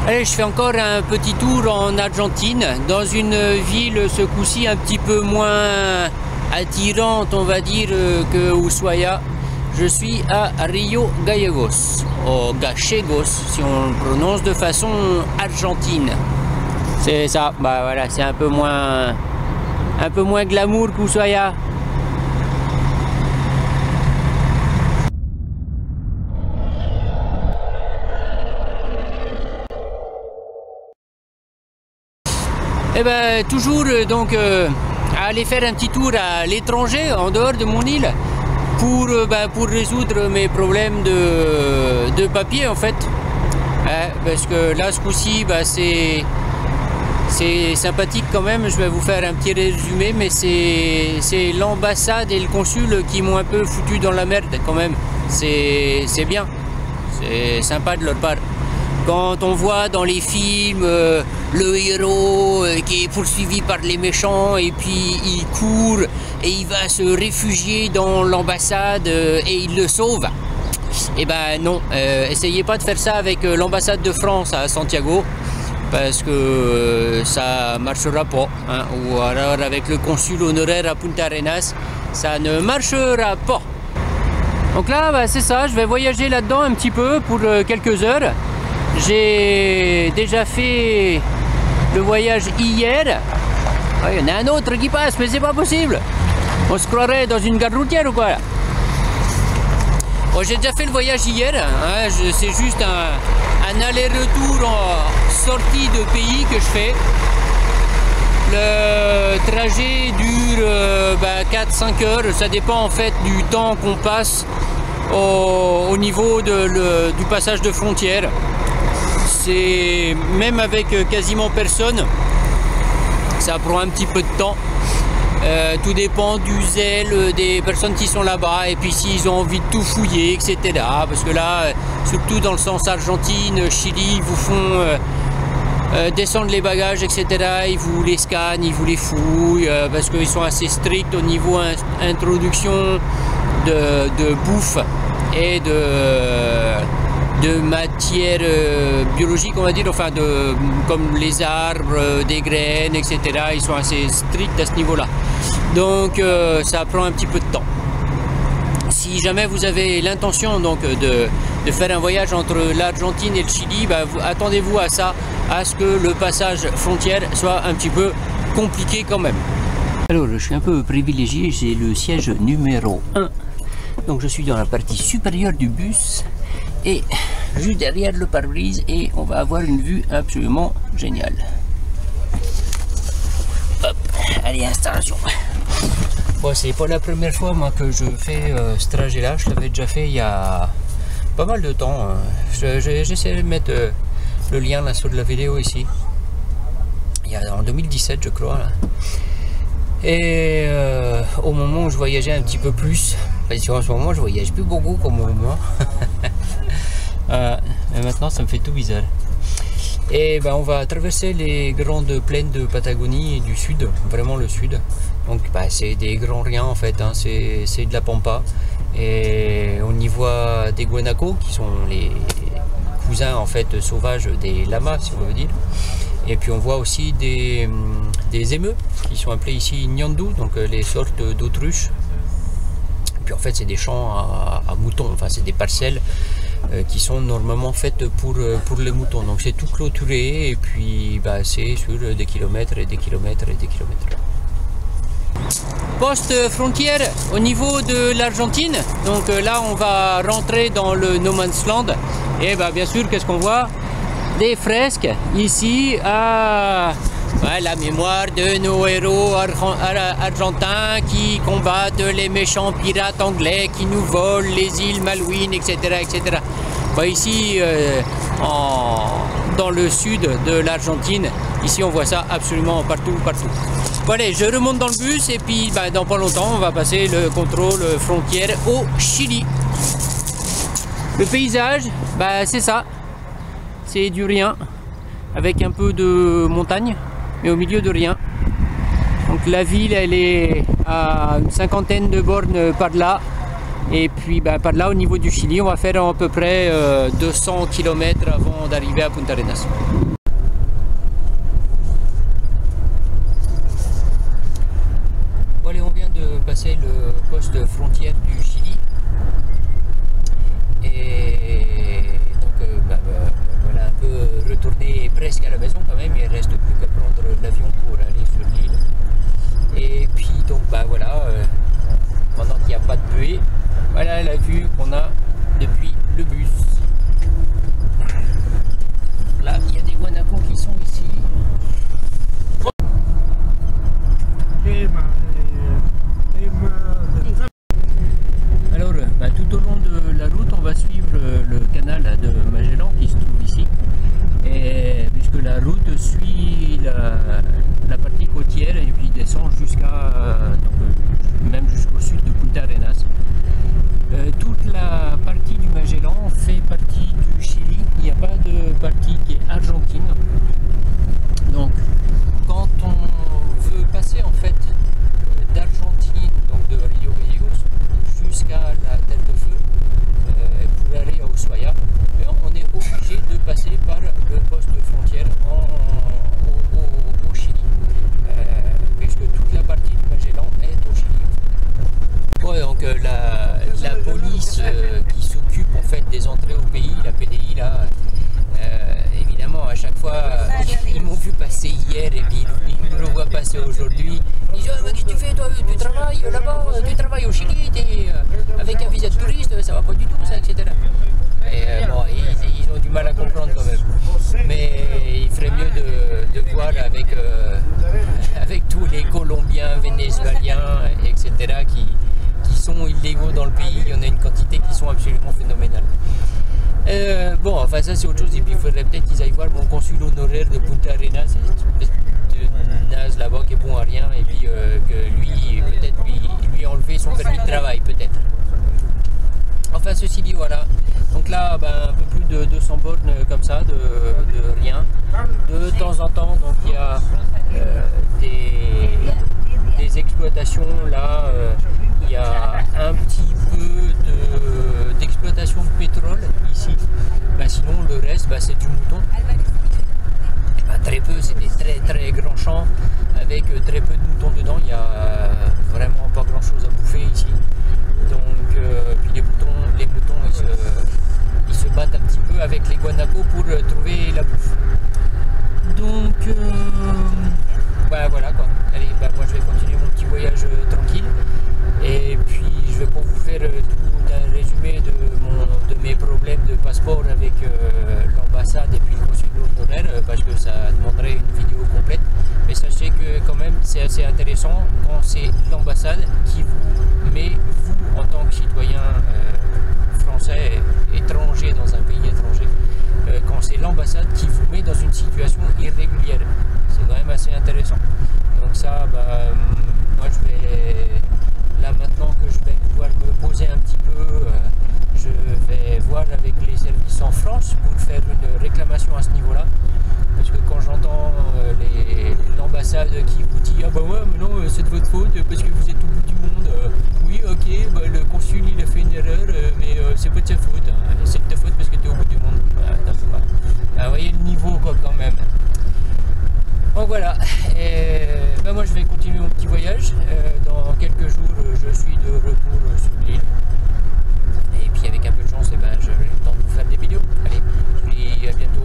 Allez, je fais encore un petit tour en Argentine, dans une ville ce coup-ci un petit peu moins attirante, on va dire, que Ushuaia. Je suis à Rio Gallegos, au Gallegos, si on le prononce de façon argentine. C'est ça, bah voilà, c'est un peu moins glamour qu'Ushuaia. Et ben toujours donc aller faire un petit tour à l'étranger, en dehors de mon île, pour résoudre mes problèmes de papier en fait. Parce que là ce coup-ci c'est sympathique quand même. Je vais vous faire un petit résumé, mais c'est l'ambassade et le consul qui m'ont un peu foutu dans la merde quand même. C'est bien, c'est sympa de leur part. Quand on voit dans les films le héros qui est poursuivi par les méchants et puis il court et il va se réfugier dans l'ambassade et il le sauve. Et ben non, essayez pas de faire ça avec l'ambassade de France à Santiago, parce que ça marchera pas, hein. Ou alors avec le consul honoraire à Punta Arenas, ça ne marchera pas. Donc là, c'est ça, je vais voyager là-dedans un petit peu pour quelques heures. J'ai déjà fait le voyage hier. Ah, il y en a un autre qui passe, mais c'est pas possible. On se croirait dans une gare routière ou quoi là. Bon, j'ai déjà fait le voyage hier, hein, c'est juste un aller-retour en sortie de pays que je fais. Le trajet dure 4-5 heures, ça dépend en fait du temps qu'on passe au niveau du passage de frontière. C'est même avec quasiment personne, ça prend un petit peu de temps. Tout dépend du zèle des personnes qui sont là-bas et puis s'ils ont envie de tout fouiller, etc. Parce que là, surtout dans le sens Argentine, Chili, ils vous font descendre les bagages, etc. Ils vous les scannent, ils vous les fouillent parce qu'ils sont assez stricts au niveau introduction de bouffe et de matière biologique, on va dire, enfin comme les arbres, des graines, etc. Ils sont assez stricts à ce niveau-là. Donc ça prend un petit peu de temps. Si jamais vous avez l'intention donc de faire un voyage entre l'Argentine et le Chili, attendez-vous à ça, à ce que le passage frontière soit un petit peu compliqué quand même. Alors je suis un peu privilégié, j'ai le siège numéro 1. Donc je suis dans la partie supérieure du bus et juste derrière le pare-brise et on va avoir une vue absolument géniale. Hop, allez, installation. Bon, c'est pas la première fois moi que je fais ce trajet là, je l'avais déjà fait il y a pas mal de temps. J'essaie de mettre le lien là sur la vidéo ici. Il y a en 2017 je crois là. Et au moment où je voyageais un petit peu plus, parce qu'en ce moment je voyage plus beaucoup comme au moment. Mais maintenant ça me fait tout bizarre. Et on va traverser les grandes plaines de Patagonie et du sud, vraiment le sud. Donc c'est des grands riens en fait, hein. C'est de la pampa. Et on y voit des guanacos qui sont les cousins en fait sauvages des lamas si on veut dire. Et puis on voit aussi des émeux qui sont appelés ici Nyandu, donc les sortes d'autruches. Puis en fait c'est des champs à moutons, enfin c'est des parcelles qui sont normalement faites pour les moutons. Donc c'est tout clôturé et puis c'est sur des kilomètres et des kilomètres et des kilomètres. Poste frontière au niveau de l'Argentine. Donc là on va rentrer dans le No Man's Land. Et bien sûr qu'est-ce qu'on voit? Des fresques ici à la mémoire de nos héros argentins qui combattent les méchants pirates anglais qui nous volent les îles Malouines, etc. etc. Ici dans le sud de l'Argentine, ici on voit ça absolument partout. Bon, allez, je remonte dans le bus et puis dans pas longtemps on va passer le contrôle frontière au Chili. Le paysage, c'est ça. C'est du rien, avec un peu de montagne, mais au milieu de rien. Donc la ville, elle est à une cinquantaine de bornes par là. Et puis par là, au niveau du Chili, on va faire à peu près 200 km avant d'arriver à Punta Arenas. Bon, allez, on vient de passer le poste frontière du Chili. Et donc voilà, un peu retourner presque à la maison quand même. Il ne reste plus qu'à prendre l'avion pour aller sur l'île. Et puis donc voilà, pendant qu'il n'y a pas de buée, voilà la vue qu'on a depuis le bus. Là, il y a des guanacos qui sont ici. Alors, tout au long de la route, on va suivre le canal de Magellan qui se trouve ici. Et puisque la route suit la partie côtière et puis descend jusqu'à même jusqu'au sud de Punta Arenas. Toute la partie du Magellan fait partie du Chili. Il n'y a pas de partie qui est argentine. Donc, quand on veut passer en fait d'Argentine, donc de Rio Gallegos, jusqu'à la Terre de Feu, pour aller à Ushuaia, on est obligé de passer par le poste frontière au Chili, puisque toute la partie du Magellan est au Chili. Ouais, donc la police qui s'occupe en fait des entrées au pays, la PDI là, évidemment à chaque fois ils m'ont vu passer hier et puis ils me revoient passer aujourd'hui. Ils disent qu'est-ce que tu fais toi, tu travailles là-bas, tu travailles au Chili, avec un visa de touriste, ça va pas du tout ça, etc. Et bon, ils ont du mal à comprendre quand même. Mais il ferait mieux de voir avec tous les Colombiens, Vénézuéliens, etc. qui sont illégaux dans le pays. Il y en a une quantité qui sont absolument phénoménales. Bon, enfin ça c'est autre chose. Et puis il faudrait peut-être qu'ils aillent voir mon consul honoraire de Punta Arenas, c'est une espèce de naze là-bas qui est bon à rien. Et puis que lui, peut-être lui enlever son permis de travail, peut-être. Enfin ceci dit, voilà. Donc là, un peu plus de 200 bornes comme ça, de rien. De temps en temps, donc il y a des exploitations là. Il y a un petit peu d'exploitation de pétrole ici. Sinon le reste c'est du mouton. Très peu, c'est des très très grands champs avec très peu de moutons dedans. Il n'y a vraiment pas grand chose à bouffer ici. Donc puis les moutons ils se battent un petit peu avec les guanacos pour trouver la bouffe. Donc voilà quoi. Allez, moi je vais continuer mon petit voyage tranquille. Et puis je vais pas vous faire tout un résumé de mes problèmes de passeport avec l'ambassade et puis le consul honoraire parce que ça demanderait une vidéo complète. Mais sachez que quand même c'est assez intéressant quand c'est l'ambassade qui vous met, vous en tant que citoyen français étranger dans un pays étranger, quand c'est l'ambassade qui vous met dans une situation irrégulière. C'est quand même assez intéressant. Donc ça, moi je vais... Là maintenant que je vais pouvoir me poser un petit peu, je vais voir avec les services en France pour faire une réclamation à ce niveau-là. Parce que quand j'entends l'ambassade qui vous dit « Ah ouais, mais non, c'est de votre faute parce que vous êtes au bout du monde. Oui, ok, le consul il a fait une erreur, mais c'est pas de sa faute. Hein. C'est de ta faute parce que tu es au bout du monde. » Vous voyez le niveau quoi, quand même. Donc voilà, moi je vais continuer mon petit voyage. Dans quelques jours, je suis de retour sur l'île. Et puis avec un peu de chance, j'aurai le temps de vous faire des vidéos. Allez, je vous dis à bientôt.